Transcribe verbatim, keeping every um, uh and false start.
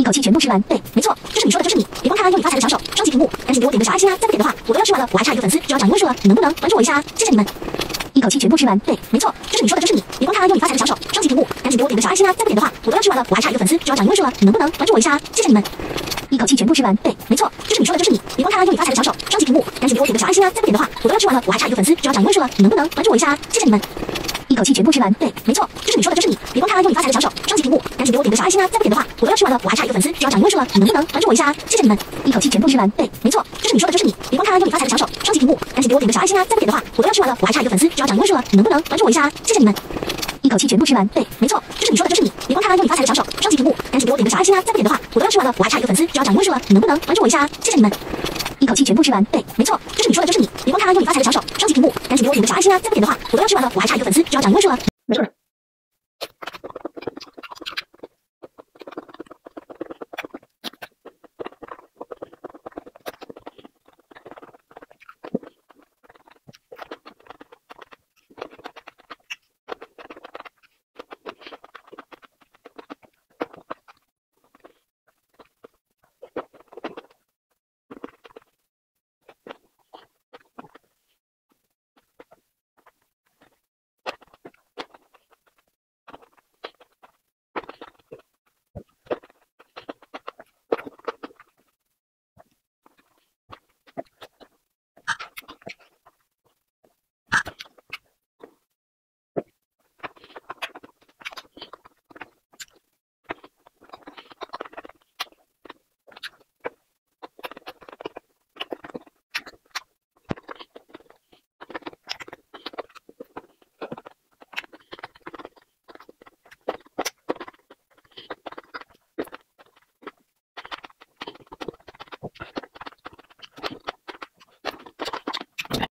一口气全部吃完。对，没错，就是你说的，就是你。别光看优里发财的小手，双击屏幕，赶紧给我点个小爱心啊！再不点的话，我都要吃完了。我还差一个粉丝就要涨一位数了，你能不能关注我一下啊？谢谢你们。一口气全部吃完。对，没错，就是你说的，就是你。别光看优里发财的小手，双击屏幕，赶紧给我点个小爱心啊！再不点的话，我都要吃完了。我还差一个粉丝就要涨一位数了，你能不能关注我一下啊？谢谢你们。一口气全部吃完。对，没错，就是你说的，就是你。别光看优里发财的小手，双击屏幕，赶紧给我点个小爱心啊！再不点的话，我都要吃完了。我还差一个粉丝就要涨一位数了，你能不能关注我一下啊？谢谢你们。一口气全部吃完。对，没错，就是你说的，就是你。别光看优里发财的小手，双击屏幕，赶紧给我点个小爱心啊！再不点的话，我都要吃完了。我还差一个粉丝就要涨一位数了，你能不能关注我一下啊？谢谢你们。一口气全部吃完。对，没错，就是你说的，就是你。别光看优里发财的小手，双击屏幕，赶紧给我点个小爱心啊！再不点的话，我都要吃完了。我还差一个粉丝就要涨一位数了，你能不能关注我一下啊？谢谢你们。一口气全部吃完。对，没错，就是你说的，就是你。别光看优里发财的小手，双击屏幕，赶紧给我点个小爱心啊！再不点的话，我都要吃完了。我还差一个粉丝就要涨一位数了，你能不能关注我一下啊？谢谢你们。一口气全部吃完。对，没错，就是你说的，就是你。别光看优里发财的小手，双击屏幕，赶紧给我点个小爱心啊！再不点的话，我都要吃完了。我还差一个粉丝就要涨一位数了。 没事。